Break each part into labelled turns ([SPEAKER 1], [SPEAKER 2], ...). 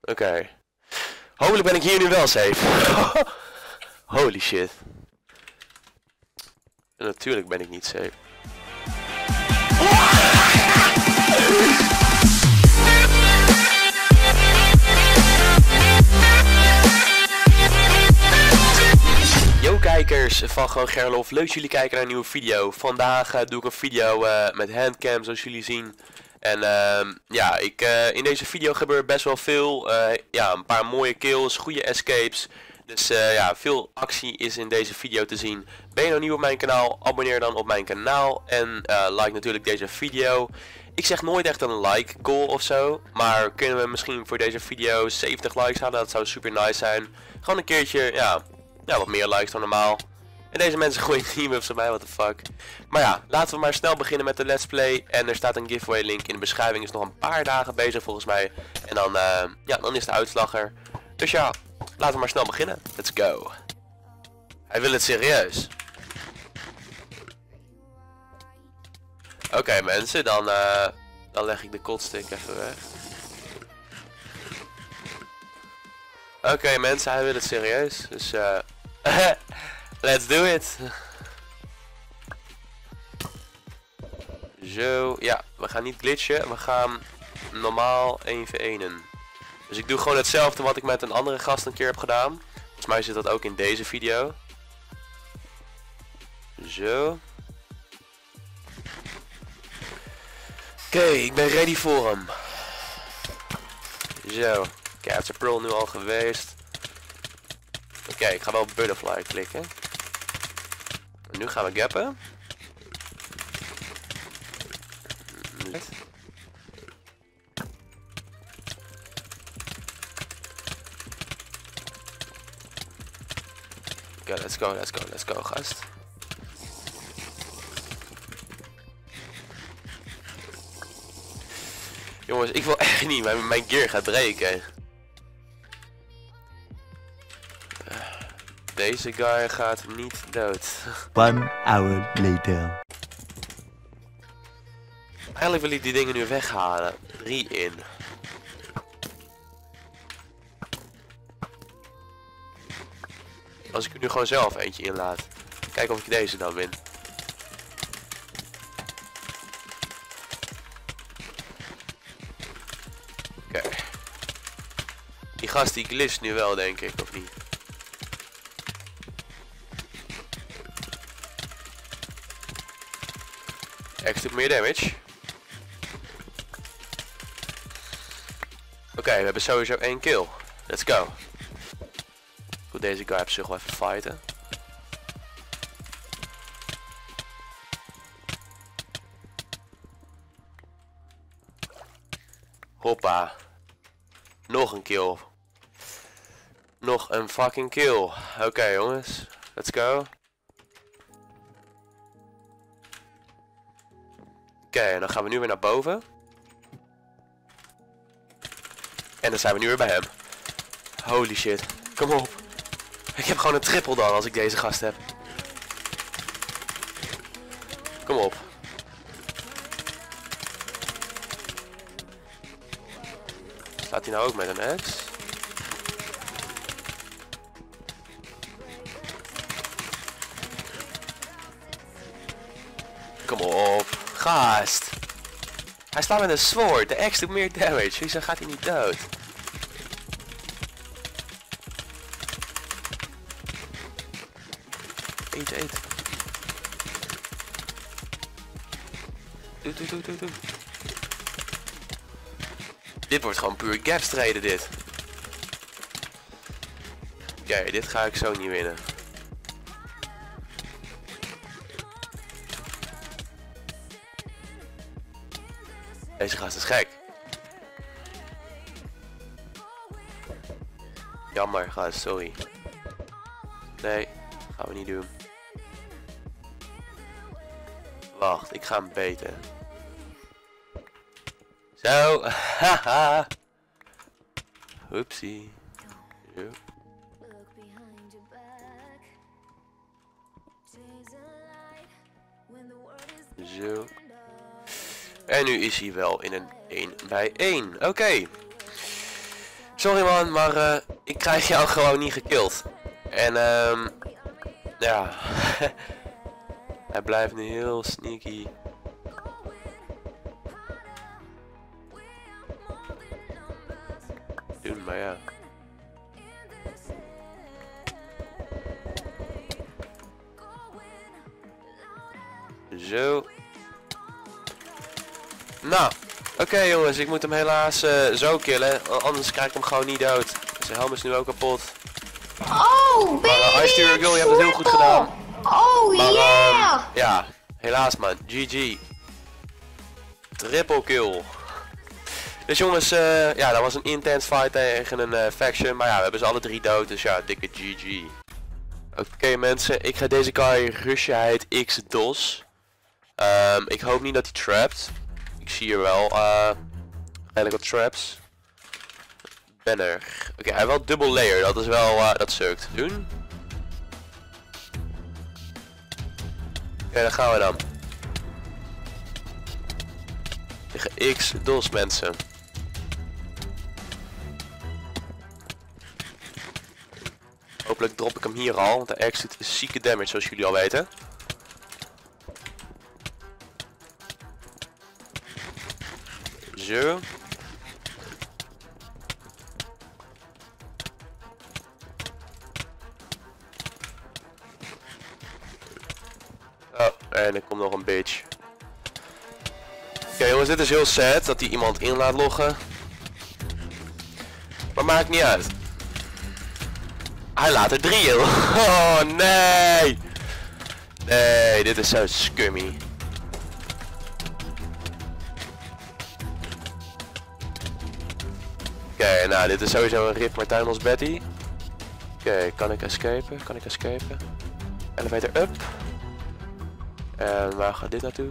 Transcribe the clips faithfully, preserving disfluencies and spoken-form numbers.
[SPEAKER 1] Oké. Okay. Hopelijk ben ik hier nu wel safe. Holy shit. En natuurlijk ben ik niet safe. Yo kijkers van Gewoon Gerlof, leuk dat jullie kijken naar een nieuwe video. Vandaag uh, doe ik een video uh, met handcam zoals jullie zien. En uh, ja, ik, uh, in deze video gebeurt best wel veel. Uh, ja, een paar mooie kills, goede escapes. Dus uh, ja, veel actie is in deze video te zien. Ben je nou nieuw op mijn kanaal? Abonneer dan op mijn kanaal. En uh, like natuurlijk deze video. Ik zeg nooit echt een like goal of zo. Maar kunnen we misschien voor deze video zeventig likes halen? Dat zou super nice zijn. Gewoon een keertje, ja, ja wat meer likes dan normaal. En deze mensen gooien team-ups op mij, what the fuck. Maar ja, laten we maar snel beginnen met de let's play. En er staat een giveaway link in de beschrijving. Is nog een paar dagen bezig volgens mij. En dan, uh, ja, dan is de uitslag er. Dus ja, laten we maar snel beginnen. Let's go. Hij wil het serieus. Oké okay, mensen, dan, uh, dan leg ik de kotstick even weg. Oké okay, mensen, hij wil het serieus. Dus uh, let's do it. Zo, ja, we gaan niet glitchen. We gaan normaal één voor één. Dus ik doe gewoon hetzelfde wat ik met een andere gast een keer heb gedaan. Volgens mij zit dat ook in deze video. Zo. Oké, okay, ik ben ready voor hem. Zo. Capture Pearl nu al geweest. Oké, okay, ik ga wel Butterfly klikken. En nu gaan we gappen. Oké, okay, let's go, let's go, let's go, gast. Jongens, ik wil echt niet, mijn, mijn gear gaat breken. Deze guy gaat niet dood.
[SPEAKER 2] One hour later.
[SPEAKER 1] Eigenlijk wil ik die dingen nu weghalen. Drie in. Als ik er nu gewoon zelf eentje inlaat. Kijken of ik deze dan win. Oké. Okay. Die gast die glitcht nu wel, denk ik, of niet? Echt doet meer damage. Oké, okay, we hebben sowieso één kill. Let's go. Goed, deze guy op zich wel even fighten. Hoppa. Nog een kill. Nog een fucking kill. Oké okay, jongens. Let's go. Oké, okay, dan gaan we nu weer naar boven. En dan zijn we nu weer bij hem. Holy shit. Kom op. Ik heb gewoon een triple dan als ik deze gast heb. Kom op. Staat hij nou ook met een X? Kom op. Gast. Hij slaat met een sword. De X doet meer damage. Wieso gaat hij niet dood? Eet, eet. Doe, doe, doe, doe, doe. Dit wordt gewoon puur gap strijden dit. Oké, okay, dit ga ik zo niet winnen. Deze gast is gek. Jammer, gast, sorry. Nee, gaan we niet doen. Wacht, ik ga hem beten. Zo, haha. Oepsie. Zo. Zo. En nu is hij wel in een één bij één. Oké. Okay. Sorry man, maar uh, ik krijg jou gewoon niet gekild. En ehm... Um, ja... Hij blijft nu heel sneaky. Doen, maar ja. Zo. Nou, oké okay, jongens, ik moet hem helaas uh, zo killen, anders krijg ik hem gewoon niet dood. Zijn helm is nu ook kapot.
[SPEAKER 3] Oh, baby!
[SPEAKER 1] Maar uh, Ice Tear Girl, je hebt het heel goed gedaan.
[SPEAKER 3] Oh,
[SPEAKER 1] maar,
[SPEAKER 3] yeah!
[SPEAKER 1] Um, ja, helaas man, G G. Triple kill. Dus jongens, uh, ja, dat was een intense fight tegen een uh, faction, maar ja, we hebben ze alle drie dood, dus ja, dikke G G. Oké okay, mensen, ik ga deze guy rushen, hij heet X-Dos. Um, ik hoop niet dat hij trapt. Ik zie hier wel uh, redelijk wat traps. Ben er. Oké, okay, hij heeft wel dubbel layer, dat is wel, uh, dat sukt. Doen. Oké, okay, daar gaan we dan. Tegen X-Dos mensen. Hopelijk drop ik hem hier al, want de X doet zieke damage zoals jullie al weten. Zo. Oh, en er komt nog een bitch. Oké okay, jongens, dit is heel sad dat hij iemand in laat loggen. Maar maakt niet uit. Hij laat er drie in. Oh nee. Nee, dit is zo scummy. Oké, okay, nou dit is sowieso een rip Martijn als Betty. Oké, okay, kan ik escapen? Kan ik escapen? Elevator up. En waar gaat dit naartoe?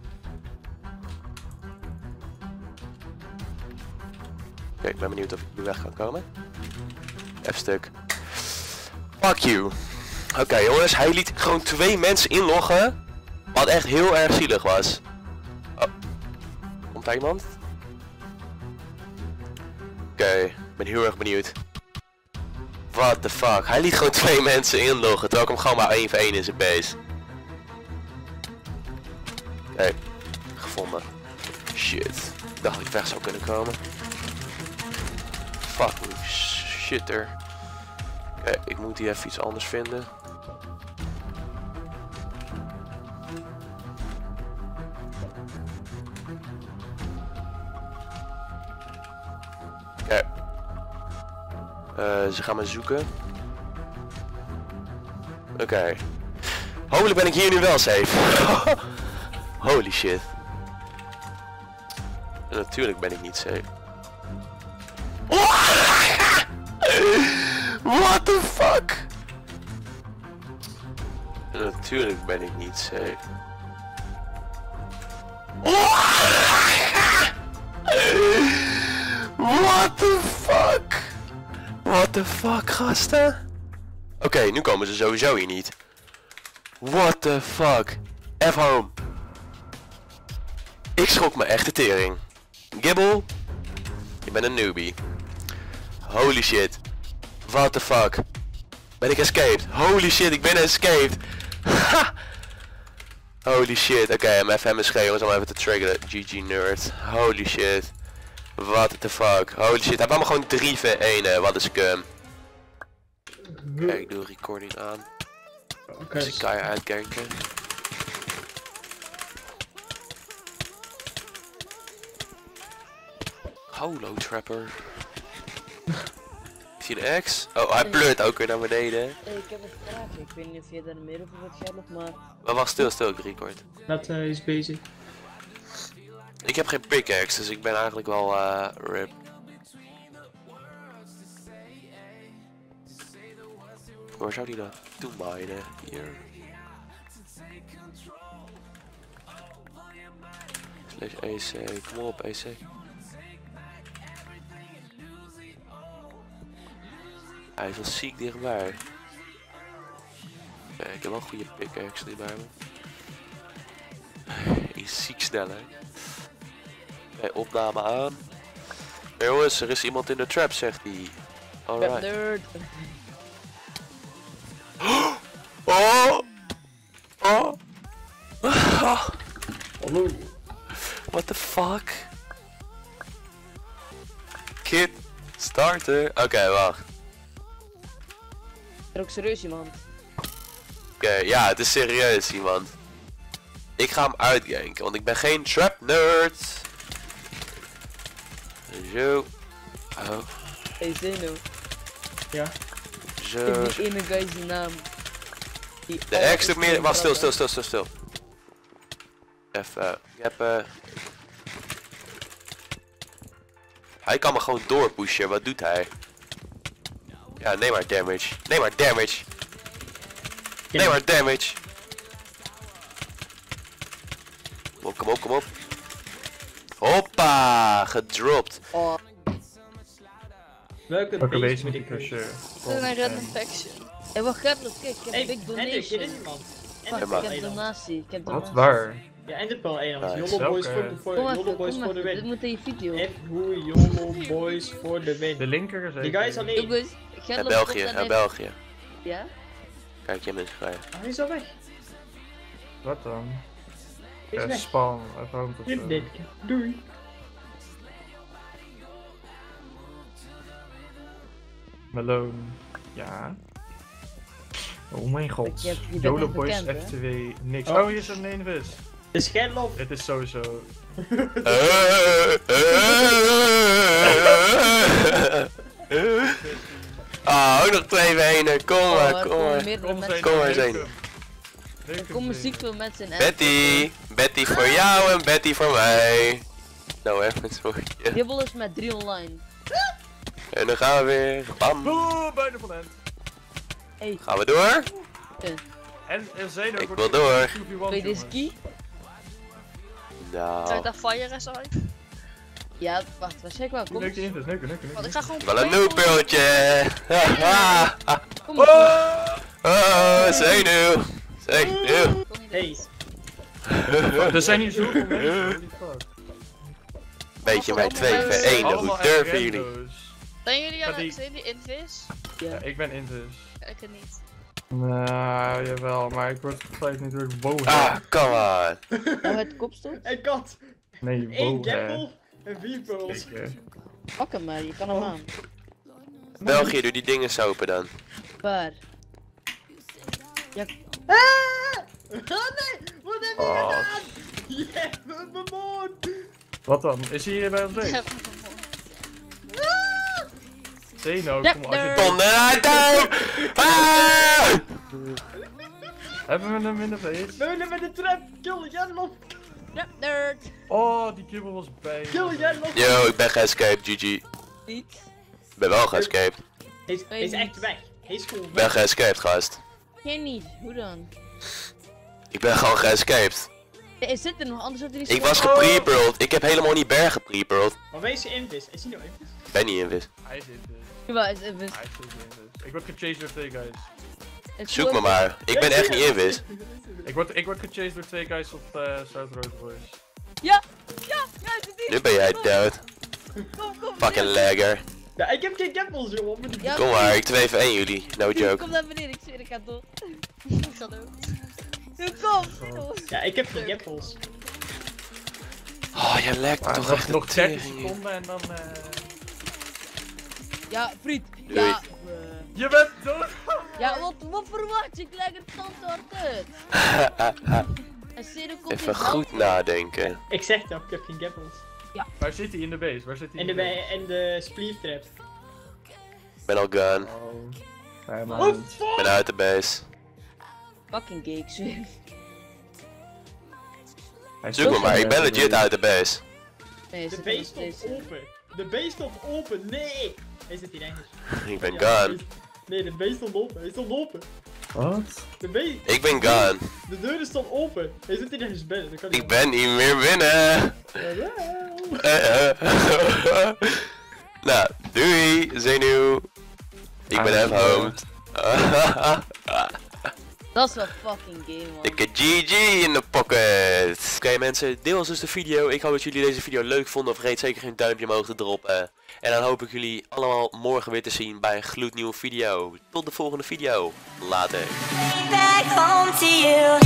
[SPEAKER 1] Oké, okay, ik ben benieuwd of ik nu weg kan komen. F-stuk. Fuck you. Oké okay, jongens, hij liet gewoon twee mensen inloggen. Wat echt heel erg zielig was. Oh. Komt daar iemand? Oké, okay, ik ben heel erg benieuwd. What the fuck? Hij liet gewoon twee mensen inloggen, terwijl ik hem gewoon maar één voor één in zijn base. Oké, okay, gevonden. Shit. Ik dacht dat ik weg zou kunnen komen. Fucking shitter. Oké, okay, ik moet hier even iets anders vinden. Oké. Okay. Uh, ze gaan me zoeken. Oké. Okay. Hopelijk ben ik hier nu wel safe. Holy shit. En natuurlijk ben ik niet safe. What the fuck? En natuurlijk ben ik niet safe. What the fuck? What the fuck, gasten? Oké, okay, nu komen ze sowieso hier niet. What the fuck? F home. Ik schrok me echt de tering. Gibble, je bent een newbie. Holy shit. What the fuck? Ben ik escaped? Holy shit, ik ben escaped. Holy shit. Oké, okay, M F M is jongens om even te triggeren. G G nerd. Holy shit. What the fuck? Holy shit, hij kwam me gewoon drie voor één. Wat een scum. Kijk, ik doe recording aan.
[SPEAKER 4] Oké. Okay.
[SPEAKER 1] Dus ik kan je uitkijken. Holo trapper. Is hij de X? Oh, hij pleurt ook weer naar beneden.
[SPEAKER 5] Hey, ik heb een vraag. Ik weet niet of je daar meer over wat jij nog maar.
[SPEAKER 1] Maar wacht, stil, stil, ik record.
[SPEAKER 4] Dat uh, is bezig.
[SPEAKER 1] Ik heb geen pickaxe, dus ik ben eigenlijk wel uh, rip. Waar zou die dan toe minen? Hier. Slash E C, kom op E C. Hij is wel ziek dichtbij. Kijk, ik heb wel een goede pickaxe die bij me. Hij is ziek sneller. Oké, opname aan. Jongens, er is iemand in de trap, zegt hij. Alright.
[SPEAKER 5] Nerd.
[SPEAKER 1] Oh! Oh!
[SPEAKER 4] Hallo.
[SPEAKER 1] What the fuck? Kid, starter. Oké, okay, wacht.
[SPEAKER 5] Er ook serieus iemand.
[SPEAKER 1] Oké, okay, ja, het is serieus iemand. Ik ga hem uitganken, want ik ben geen trap nerd. Zo. Oh.
[SPEAKER 5] Hey Zeno.
[SPEAKER 4] Ja.
[SPEAKER 1] Zo.
[SPEAKER 5] Ik die ene guy zijn naam. Die
[SPEAKER 1] De
[SPEAKER 5] alles
[SPEAKER 1] extra meer.
[SPEAKER 5] kan
[SPEAKER 1] Wacht, stil,
[SPEAKER 5] trappen.
[SPEAKER 1] stil, stil, stil, stil. Even. Ik heb. Uh... Hij kan me gewoon doorpushen. Wat doet hij? Ja, neem maar damage. Neem maar damage. Neem maar damage. Kom op, kom op, kom op. Hoppa! Gedropt.
[SPEAKER 5] Oh,
[SPEAKER 4] Welke
[SPEAKER 6] Welke
[SPEAKER 4] beest
[SPEAKER 6] wees
[SPEAKER 4] moet
[SPEAKER 6] moet
[SPEAKER 4] ik
[SPEAKER 6] ik als
[SPEAKER 4] kiezen?
[SPEAKER 6] je...
[SPEAKER 5] een random faction. Hé, wacht, Gerlof, kijk, ik heb
[SPEAKER 4] Hey,
[SPEAKER 5] big
[SPEAKER 4] Hendrik, hier is
[SPEAKER 5] donation.
[SPEAKER 4] iemand.
[SPEAKER 5] Fuck,
[SPEAKER 4] Hendrik
[SPEAKER 1] maar.
[SPEAKER 5] ik heb
[SPEAKER 4] Eland.
[SPEAKER 5] donatie. Ik heb
[SPEAKER 6] Wat?
[SPEAKER 5] donatie.
[SPEAKER 6] Waar?
[SPEAKER 4] Ja, Hendrik wel Eland.
[SPEAKER 1] Nice.
[SPEAKER 4] YOLO Boys
[SPEAKER 6] Welke?
[SPEAKER 4] voor de, voor,
[SPEAKER 5] Kom
[SPEAKER 4] YOLO
[SPEAKER 5] even,
[SPEAKER 4] Boys
[SPEAKER 5] kom
[SPEAKER 4] voor de
[SPEAKER 5] even. Dit
[SPEAKER 4] win.
[SPEAKER 5] moet in je video.
[SPEAKER 4] F hoe YOLO Boys voor de win.
[SPEAKER 6] De linker is
[SPEAKER 4] Die guy is
[SPEAKER 5] Doe
[SPEAKER 4] alleen.
[SPEAKER 5] eens,
[SPEAKER 1] Uit
[SPEAKER 5] Gerlof
[SPEAKER 1] België,
[SPEAKER 5] komt dan
[SPEAKER 1] uit
[SPEAKER 5] even-
[SPEAKER 1] België.
[SPEAKER 5] Ja?
[SPEAKER 1] Kijk, je bent vrij.
[SPEAKER 4] Ah, hij is al weg.
[SPEAKER 6] Wat dan?
[SPEAKER 4] Hij is
[SPEAKER 6] Ja,
[SPEAKER 4] weg.
[SPEAKER 6] spam. Even home tot
[SPEAKER 4] Dit,
[SPEAKER 6] zo.
[SPEAKER 4] dit. Doei.
[SPEAKER 6] Malone. Ja. Oh mijn god.
[SPEAKER 5] Je hebt- je bent
[SPEAKER 6] YOLO
[SPEAKER 5] echt
[SPEAKER 6] Boys
[SPEAKER 5] bekend, hè?
[SPEAKER 6] F twee niks.
[SPEAKER 4] Oh.
[SPEAKER 6] Oh, hier is een eenvis.
[SPEAKER 4] De Scherlof.
[SPEAKER 6] Het is sowieso.
[SPEAKER 1] Ah, ook nog twee benen. Kom
[SPEAKER 5] Oh,
[SPEAKER 1] maar,
[SPEAKER 5] er
[SPEAKER 1] kom
[SPEAKER 5] komen
[SPEAKER 1] maar.
[SPEAKER 5] meerdere
[SPEAKER 6] Kom
[SPEAKER 5] mensen.
[SPEAKER 6] zijn.
[SPEAKER 1] Kom maar zijn.
[SPEAKER 6] leuk hem. Leuk
[SPEAKER 5] Er
[SPEAKER 6] hem
[SPEAKER 5] komen
[SPEAKER 6] zijn.
[SPEAKER 5] ziek veel mensen in.
[SPEAKER 1] Betty, Betty voor jou en Betty voor mij. Nou, even een soortje.
[SPEAKER 5] Gibbel is met drie online.
[SPEAKER 1] En dan gaan we weer. Bam.
[SPEAKER 6] Oeh, bijna van end.
[SPEAKER 5] Hey,
[SPEAKER 1] Gaan we door?
[SPEAKER 6] En er zijn ook...
[SPEAKER 1] Ik wil door.
[SPEAKER 5] wil je deze key?
[SPEAKER 1] Nou,
[SPEAKER 7] Zou ik daar fire zijn?
[SPEAKER 5] Ja, wacht, waar zeg ik wel? Kom
[SPEAKER 6] Neuk die
[SPEAKER 5] eens.
[SPEAKER 6] eenvis, neuken, neuken,
[SPEAKER 7] Want ik
[SPEAKER 6] neuken.
[SPEAKER 7] ga gewoon
[SPEAKER 1] wel een
[SPEAKER 7] proberen om-
[SPEAKER 1] noobpeeltje. Ah, ah,
[SPEAKER 5] Kom eens.
[SPEAKER 6] Oh!
[SPEAKER 1] oh, zenuw. Zenuw.
[SPEAKER 5] Kom niet
[SPEAKER 4] Hey.
[SPEAKER 6] Oh, er zijn hier zoveel mensen. Holy fuck.
[SPEAKER 1] Beetje mijn twee v één. Hoe
[SPEAKER 6] Allemaal
[SPEAKER 1] durven
[SPEAKER 6] echt
[SPEAKER 1] jullie?
[SPEAKER 6] rando's.
[SPEAKER 7] Zijn jullie,
[SPEAKER 6] Ja,
[SPEAKER 7] aan
[SPEAKER 6] die-
[SPEAKER 7] zijn jullie invis?
[SPEAKER 6] Ja,
[SPEAKER 5] Ja.
[SPEAKER 6] ik ben invis.
[SPEAKER 7] Ja, ik het niet.
[SPEAKER 6] Nou, jawel, maar ik word gevleid niet door boven.
[SPEAKER 1] Ah, come on.
[SPEAKER 5] Nou, het kopstoot?
[SPEAKER 4] Een kat.
[SPEAKER 6] Nee,
[SPEAKER 4] Eén
[SPEAKER 6] boven.
[SPEAKER 4] gappel. En vier pearls.
[SPEAKER 6] Zeker.
[SPEAKER 5] Pak hem maar, je kan hem aan.
[SPEAKER 1] België, doe die dingen eens open dan.
[SPEAKER 5] Waar? Ja,
[SPEAKER 4] Ah! Oh nee! Wat heb je
[SPEAKER 6] Oh.
[SPEAKER 4] gedaan? Je hebt me vermoord!
[SPEAKER 6] Wat dan? Is hij hier bij ons mee? Zeno,
[SPEAKER 5] Ja,
[SPEAKER 6] kom als je
[SPEAKER 5] daar.
[SPEAKER 6] dood-
[SPEAKER 1] Donder uit daar! Ah!
[SPEAKER 6] Hebben we hem in de face?
[SPEAKER 4] We willen met de trap! Kill Jarlof!
[SPEAKER 5] ja, nerd.
[SPEAKER 6] Oh, die kibbel was bij.
[SPEAKER 4] Kill Jarlof!
[SPEAKER 1] Yo, ik ben geescaped, G G. Ik
[SPEAKER 5] Niet.
[SPEAKER 1] ben wel geescaped.
[SPEAKER 4] Hij is, hij is echt weg. Hij is gewoon
[SPEAKER 1] Ik ben
[SPEAKER 4] weg.
[SPEAKER 1] geescaped, gast.
[SPEAKER 5] Jij niet, hoe dan?
[SPEAKER 1] Ik ben gewoon geescaped.
[SPEAKER 5] Nee, hij zit er nog, anders had hij niet
[SPEAKER 1] Ik was geprepearled. Ik heb helemaal niet berg geprepearled.
[SPEAKER 4] Maar wees je invis? Is hij nou invis?
[SPEAKER 1] Ik ben niet in vis.
[SPEAKER 6] Hij is invis.
[SPEAKER 5] Jawel, hij is even.
[SPEAKER 6] Hij is sowieso invis. Ik word gechased door twee guys.
[SPEAKER 1] Zoek me maar. Ik ben echt niet in vis.
[SPEAKER 6] Ik word, ik word gechased door twee guys op uh, South Road Boys.
[SPEAKER 5] Ja, ja, ja, het is die.
[SPEAKER 1] Nu ben jij dood.
[SPEAKER 5] Kom, kom.
[SPEAKER 1] Fucking lagger.
[SPEAKER 4] Ja, ik heb geen gappels joh. Met de
[SPEAKER 5] Ja,
[SPEAKER 1] Kom maar, ik twee v één jullie. No joke.
[SPEAKER 5] Kom naar beneden, ik zweer, ik ga door.
[SPEAKER 7] Ik ga dood.
[SPEAKER 5] Nu kom. Kom.
[SPEAKER 4] Ja, ik heb geen gappels.
[SPEAKER 1] Oh, je lekt
[SPEAKER 6] Maar
[SPEAKER 1] toch
[SPEAKER 6] nog,
[SPEAKER 1] echt
[SPEAKER 6] nog
[SPEAKER 1] de
[SPEAKER 6] dertig
[SPEAKER 1] tering.
[SPEAKER 6] seconden en dan... eh
[SPEAKER 5] Ja, vriend.
[SPEAKER 1] Doei.
[SPEAKER 5] Ja, bruh.
[SPEAKER 6] Je bent dood!
[SPEAKER 5] Ja, wat, wat verwacht je? Ik leg het tand hard uit. En Zero komt
[SPEAKER 1] Even
[SPEAKER 5] in
[SPEAKER 1] goed
[SPEAKER 5] helpen.
[SPEAKER 1] nadenken.
[SPEAKER 4] Ik zeg toch, ik heb geen gappels.
[SPEAKER 6] Waar zit hij in de base? Waar zit hij
[SPEAKER 4] En de, bij- en de spleef trap.
[SPEAKER 1] Ik ben al gone.
[SPEAKER 6] Oh. Nee,
[SPEAKER 4] Oh
[SPEAKER 6] man.
[SPEAKER 1] Ik
[SPEAKER 4] fuck!
[SPEAKER 1] ben uit de base.
[SPEAKER 5] Fucking gay, ik zweer.
[SPEAKER 6] Hij
[SPEAKER 1] Zoek me maar, ik ben legit uit de base.
[SPEAKER 5] Nee,
[SPEAKER 4] De
[SPEAKER 5] zit er
[SPEAKER 4] base
[SPEAKER 5] nog
[SPEAKER 4] stond
[SPEAKER 5] steeds.
[SPEAKER 4] open. De base stond open. Nee! Hij zit hier ergens.
[SPEAKER 1] Ik ben
[SPEAKER 4] Ja,
[SPEAKER 1] gone.
[SPEAKER 4] Nee, de base stond open. Hij stond open.
[SPEAKER 6] Wat?
[SPEAKER 4] De base.
[SPEAKER 1] Ik ben gone.
[SPEAKER 4] De deuren stond open. Hij zit hier ergens binnen. Dat kan
[SPEAKER 1] Ik ben niet meer binnen.
[SPEAKER 4] Jawel.
[SPEAKER 1] Eh, eh. Nou, doei, zenuw. Ik ben
[SPEAKER 6] Ah,
[SPEAKER 1] even homed.
[SPEAKER 5] Dat is wel fucking game, man.
[SPEAKER 1] Dikke G G in de pocket. Oké mensen, dit was dus de video. Ik hoop dat jullie deze video leuk vonden. Vergeet zeker geen duimpje omhoog te droppen. En dan hoop ik jullie allemaal morgen weer te zien bij een gloednieuwe video. Tot de volgende video. Later.
[SPEAKER 8] Back home to you.